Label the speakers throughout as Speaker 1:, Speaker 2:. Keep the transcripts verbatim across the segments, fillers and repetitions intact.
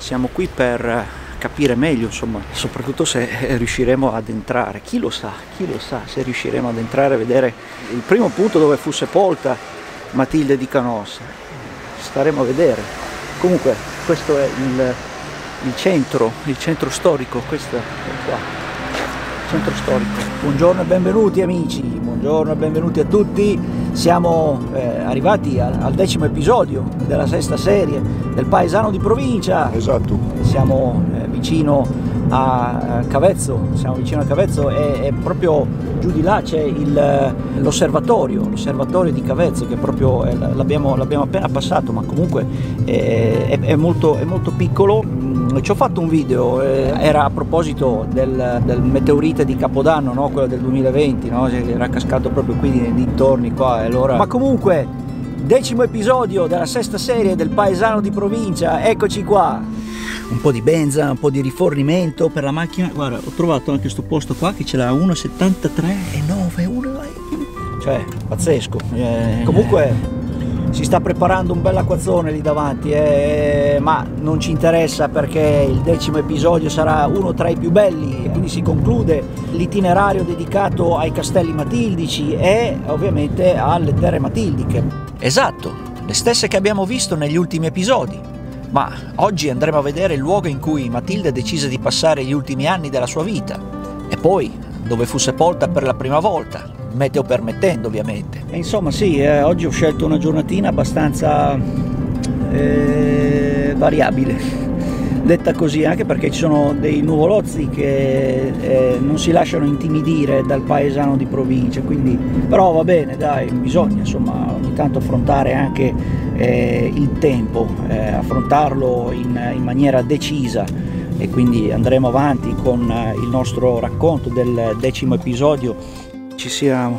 Speaker 1: siamo qui per capire meglio, insomma, soprattutto se riusciremo ad entrare, chi lo sa, chi lo sa se riusciremo ad entrare a vedere il primo punto dove fu sepolta Matilde di Canossa. Staremo a vedere. Comunque questo è il, il centro, il centro storico, questo è qua, il centro storico. Buongiorno e benvenuti amici, buongiorno e benvenuti a tutti. Siamo eh, arrivati al, al decimo episodio della sesta serie del Paesano di Provincia.
Speaker 2: Esatto.
Speaker 1: Siamo eh, vicino a Cavezzo, siamo vicino a Cavezzo e, e proprio giù di là c'è l'osservatorio, l'osservatorio di Cavezzo, che proprio l'abbiamo appena passato, ma comunque è, è, è, molto, è molto piccolo. Ci ho fatto un video, eh, era a proposito del, del meteorite di Capodanno, no? Quello del duemilaventi, no? Era cascato proprio qui nei dintorni qua, e allora... Ma comunque, decimo episodio della sesta serie del Paesano di Provincia, eccoci qua. Un po' di benza, un po' di rifornimento per la macchina. Guarda, ho trovato anche questo posto qua che ce l'ha uno virgola settantatré e nove, cioè pazzesco. Eh, comunque si sta preparando un bel acquazzone lì davanti, eh, ma non ci interessa perché il decimo episodio sarà uno tra i più belli, quindi si conclude l'itinerario dedicato ai castelli matildici e ovviamente alle terre matildiche. Esatto, le stesse che abbiamo visto negli ultimi episodi. Ma oggi andremo a vedere il luogo in cui Matilde decise di passare gli ultimi anni della sua vita e poi dove fu sepolta per la prima volta, meteo permettendo ovviamente. E insomma sì, eh, oggi ho scelto una giornatina abbastanza eh, variabile, detta così, anche perché ci sono dei nuvolozzi che eh, non si lasciano intimidire dal paesano di provincia, quindi però va bene, dai, bisogna insomma ogni tanto affrontare anche eh, il tempo, eh, affrontarlo in, in maniera decisa, e quindi andremo avanti con eh, il nostro racconto del decimo episodio. Ci siamo.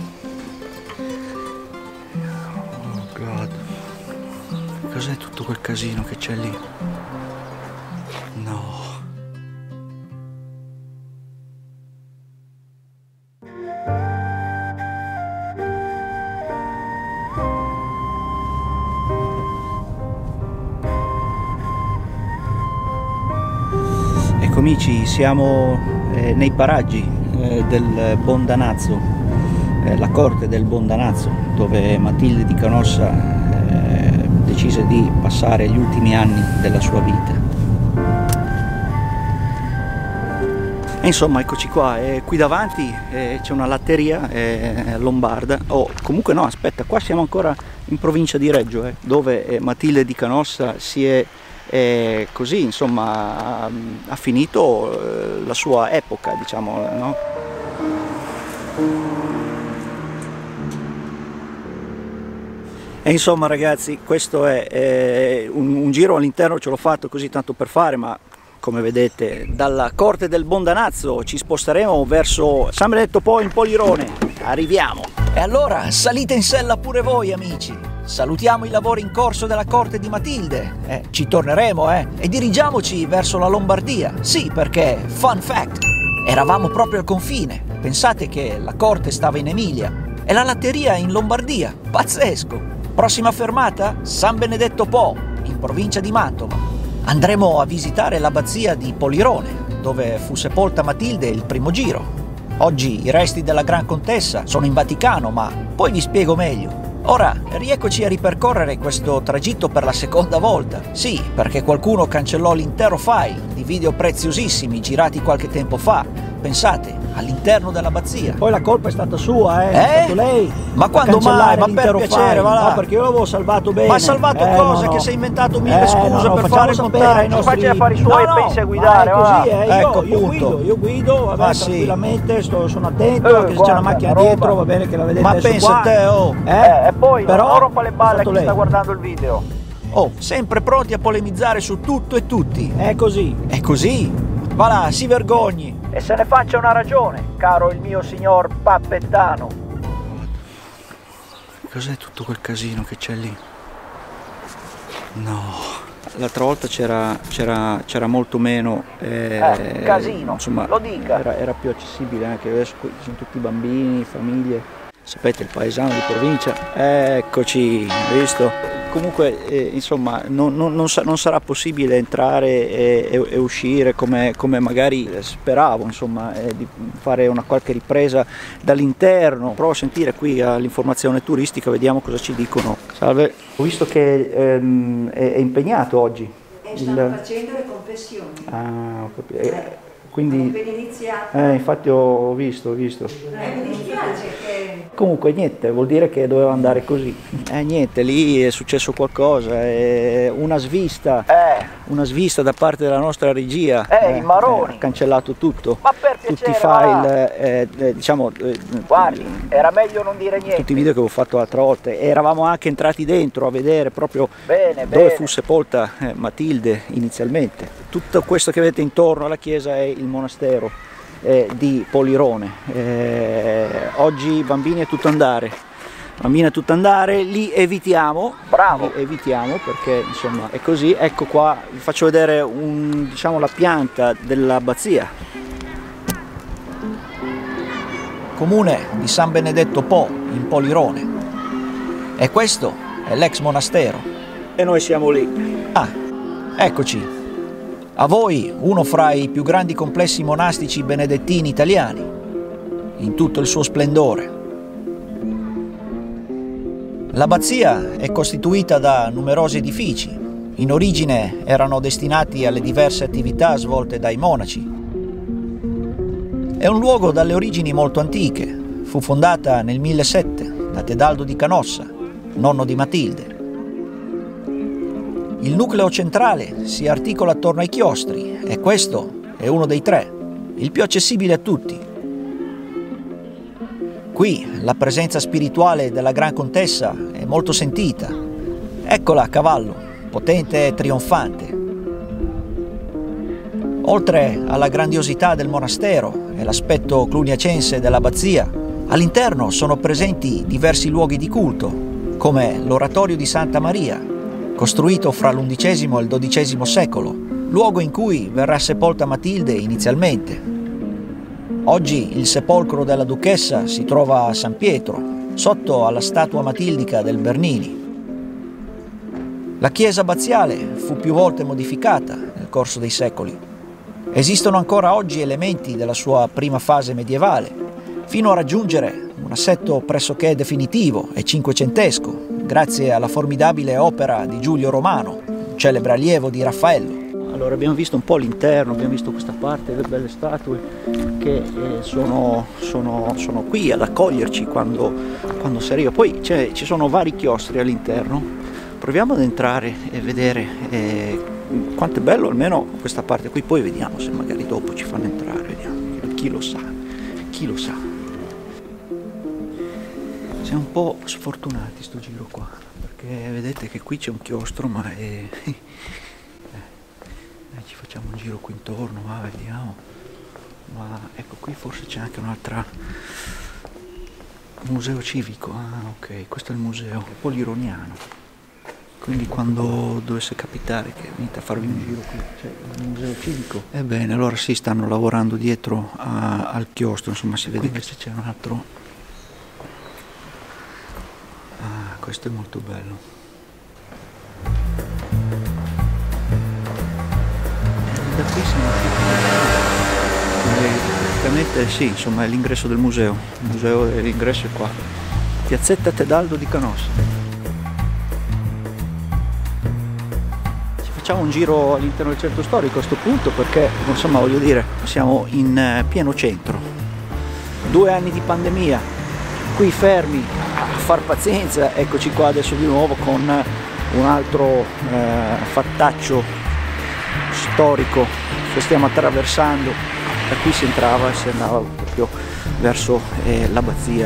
Speaker 1: Oh God, cos'è tutto quel casino che c'è lì? No. Ecco amici, siamo eh, nei paraggi eh, del Bondanazzo, eh, la corte del Bondanazzo, dove Matilde di Canossa eh, decise di passare gli ultimi anni della sua vita. E insomma, eccoci qua, e qui davanti eh, c'è una latteria eh, lombarda, o oh, comunque no, aspetta, qua siamo ancora in provincia di Reggio, eh, dove eh, Matilde di Canossa si è eh, così, insomma, ha, ha finito eh, la sua epoca, diciamo, no? E insomma ragazzi, questo è eh, un, un giro all'interno, ce l'ho fatto così tanto per fare, ma come vedete dalla corte del Bondanazzo ci sposteremo verso San Benedetto Po in Polirone. Arriviamo! E allora salite in sella pure voi amici, salutiamo i lavori in corso della corte di Matilde, eh, ci torneremo eh, e dirigiamoci verso la Lombardia. Sì, perché, fun fact, eravamo proprio al confine, pensate che la corte stava in Emilia e la latteria in Lombardia, pazzesco! Prossima fermata, San Benedetto Po, in provincia di Mantova. Andremo a visitare l'abbazia di Polirone, dove fu sepolta Matilde il primo giro. Oggi i resti della Gran Contessa sono in Vaticano, ma poi vi spiego meglio. Ora, rieccoci a ripercorrere questo tragitto per la seconda volta. Sì, perché qualcuno cancellò l'intero file di video preziosissimi girati qualche tempo fa. Pensate, all'interno dell'abbazia. Poi la colpa è stata sua, eh? È
Speaker 3: Eh?
Speaker 1: stato lei.
Speaker 3: Ma quando mai? Ma per piacere, va là.
Speaker 1: No, perché io l'avevo salvato bene.
Speaker 3: Ma hai salvato
Speaker 1: Eh,
Speaker 3: cosa?
Speaker 1: no, no.
Speaker 3: Che sei inventato mille
Speaker 1: Eh,
Speaker 3: scuse
Speaker 1: no, no,
Speaker 3: per
Speaker 1: facciamo
Speaker 3: fare il
Speaker 1: sapere
Speaker 3: montaggio.
Speaker 1: ai nostri...
Speaker 3: Facci affari suoi e pensi a guidare,
Speaker 1: ma è
Speaker 3: va.
Speaker 1: così, eh? Io,
Speaker 3: Ecco,
Speaker 1: io
Speaker 3: appunto.
Speaker 1: guido, io guido, vabbè,
Speaker 3: Ma sì.
Speaker 1: tranquillamente, sto, sono attento,
Speaker 3: Eh,
Speaker 1: anche se c'è
Speaker 3: guarda,
Speaker 1: una macchina
Speaker 3: la roba.
Speaker 1: dietro, va bene che la vedete
Speaker 3: Ma
Speaker 1: adesso
Speaker 3: pensa
Speaker 1: qua.
Speaker 3: a te, oh.
Speaker 1: Eh,
Speaker 3: Eh, e poi
Speaker 1: però
Speaker 3: non rompa le balle
Speaker 1: è
Speaker 3: a
Speaker 1: stato
Speaker 3: chi
Speaker 1: lei.
Speaker 3: sta guardando il video.
Speaker 1: Oh, sempre pronti a polemizzare su tutto e tutti. È così. È così. Va là, si vergogni.
Speaker 3: E se ne faccia una ragione, caro il mio signor Pappettano.
Speaker 1: Cos'è tutto quel casino che c'è lì? No. L'altra volta c'era c'era molto meno. Eh,
Speaker 3: Eh, casino,
Speaker 1: insomma,
Speaker 3: lo dica.
Speaker 1: Era, era più accessibile anche adesso, qui ci sono tutti bambini, famiglie. Sapete, il paesano di provincia. Eccoci, visto? comunque eh, insomma non, non, non, sa, non sarà possibile entrare e, e, e uscire come, come magari speravo, insomma, eh, di fare una qualche ripresa dall'interno. Provo a sentire qui all'informazione turistica, vediamo cosa ci dicono. Salve, ho visto che ehm, è, è impegnato oggi.
Speaker 2: E stanno il... facendo le confessioni.
Speaker 1: Ah, ho capito. Eh, quindi,
Speaker 2: appena iniziato.
Speaker 1: Eh, infatti ho visto, ho visto.
Speaker 2: Eh, mi dispiace che...
Speaker 1: Comunque niente, vuol dire che doveva andare così. Eh niente, lì è successo qualcosa, è una svista,
Speaker 3: Eh,
Speaker 1: una svista da parte della nostra regia.
Speaker 3: Eh, i maroni.
Speaker 1: Ha cancellato tutto.
Speaker 3: ma per
Speaker 1: Tutti
Speaker 3: piacere,
Speaker 1: i
Speaker 3: va là.
Speaker 1: file, eh, eh, diciamo, eh,
Speaker 3: Guardi, era meglio non dire niente.
Speaker 1: tutti i video che avevo fatto l'altra volta. E eravamo anche entrati dentro a vedere proprio
Speaker 3: Bene,
Speaker 1: dove
Speaker 3: bene.
Speaker 1: fu sepolta eh, Matilde inizialmente. Tutto questo che vedete intorno alla chiesa è il monastero eh, di Polirone. Eh, oggi bambini è tutto andare, bambini è tutto andare, li evitiamo,
Speaker 3: Bravo.
Speaker 1: li evitiamo perché insomma è così. Ecco qua, vi faccio vedere un, diciamo, la pianta dell'abbazia. Comune di San Benedetto Po in Polirone. E questo è l'ex monastero. E noi siamo lì. Ah, eccoci. A voi uno fra i più grandi complessi monastici benedettini italiani, in tutto il suo splendore. L'abbazia è costituita da numerosi edifici. In origine erano destinati alle diverse attività svolte dai monaci. È un luogo dalle origini molto antiche. Fu fondata nel millesettecento da Tedaldo di Canossa, nonno di Matilde. Il nucleo centrale si articola attorno ai chiostri e questo è uno dei tre, il più accessibile a tutti. Qui la presenza spirituale della Gran Contessa è molto sentita. Eccola a cavallo, potente e trionfante. Oltre alla grandiosità del monastero e l'aspetto cluniacense dell'abbazia, all'interno sono presenti diversi luoghi di culto, come l'oratorio di Santa Maria, costruito fra l'undicesimo e il dodicesimo secolo, luogo in cui verrà sepolta Matilde inizialmente. Oggi il sepolcro della duchessa si trova a San Pietro, sotto alla statua matildica del Bernini. La chiesa abbaziale fu più volte modificata nel corso dei secoli. Esistono ancora oggi elementi della sua prima fase medievale, fino a raggiungere un assetto pressoché definitivo e cinquecentesco, grazie alla formidabile opera di Giulio Romano, celebre allievo di Raffaello. Allora abbiamo visto un po' l'interno, abbiamo visto questa parte delle belle statue che eh, sono, sono, sono qui ad accoglierci quando, quando si arriva. Poi ci sono vari chiostri all'interno, proviamo ad entrare e vedere eh, quanto è bello almeno questa parte qui, poi vediamo se magari dopo ci fanno entrare, vediamo, chi lo sa, chi lo sa. Siamo un po' sfortunati sto giro qua, perché vedete che qui c'è un chiostro, ma è... eh, ci facciamo un giro qui intorno, va, vediamo. Ma ecco, qui forse c'è anche un'altra... museo civico, ah ok, questo è il museo polironiano. Quindi quando dovesse capitare che venite a farvi un giro qui, c'è il museo civico. Ebbene, allora sì, stanno lavorando dietro a, al chiostro, insomma si vede che c'è un altro... Ah, questo è molto bello. Da qui siamo praticamente sì, insomma è l'ingresso del museo. Il museo l'ingresso è qua. Piazzetta Tedaldo di Canossa. Ci facciamo un giro all'interno del centro storico a questo punto perché, insomma, voglio dire, siamo in eh, pieno centro. Due anni di pandemia, qui fermi a far pazienza, eccoci qua adesso di nuovo con un altro eh, fattaccio storico che stiamo attraversando. Da qui si entrava e si andava proprio verso eh, l'abbazia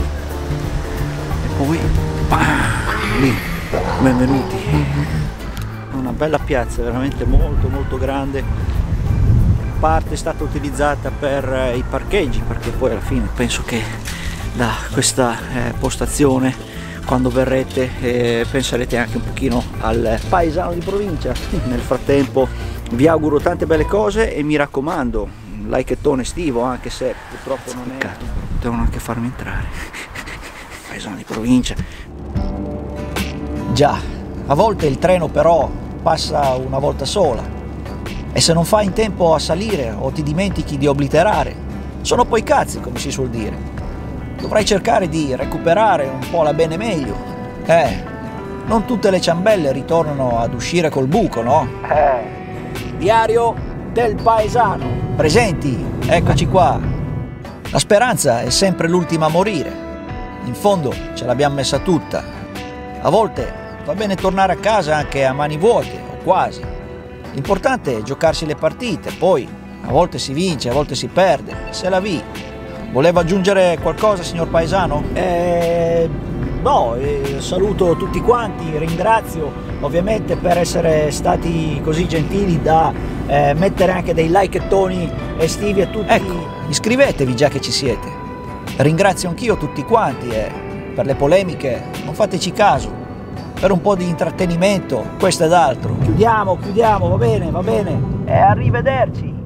Speaker 1: e poi ah, lì, benvenuti. Una bella piazza, veramente molto molto grande. Parte è stata utilizzata per eh, i parcheggi, perché poi alla fine penso che da questa eh, postazione, quando verrete, eh, penserete anche un pochino al paesano di provincia. Nel frattempo vi auguro tante belle cose e mi raccomando, un likeettone estivo, anche se purtroppo non è... Peccato, devono anche farmi entrare. Paesano di provincia. Già, A volte il treno però passa una volta sola e se non fai in tempo a salire o ti dimentichi di obliterare, sono poi cazzi, come si suol dire. Dovrai cercare di recuperare un po' la bene meglio. Eh, non tutte le ciambelle ritornano ad uscire col buco, no?
Speaker 3: Eh. Diario del paesano.
Speaker 1: Presenti, eccoci qua. La speranza è sempre l'ultima a morire. In fondo ce l'abbiamo messa tutta. A volte va bene tornare a casa anche a mani vuote, o quasi. L'importante è giocarsi le partite, poi a volte si vince, a volte si perde, c'est la vie. Voleva aggiungere qualcosa, signor paesano?
Speaker 3: Eh, no, eh, saluto tutti quanti, ringrazio ovviamente per essere stati così gentili da eh, mettere anche dei likeettoni estivi a tutti.
Speaker 1: Ecco, iscrivetevi già che ci siete. Ringrazio anch'io tutti quanti e per le polemiche non fateci caso. Per un po' di intrattenimento, questo ed altro.
Speaker 3: Chiudiamo, chiudiamo, va bene, va bene.
Speaker 1: E arrivederci.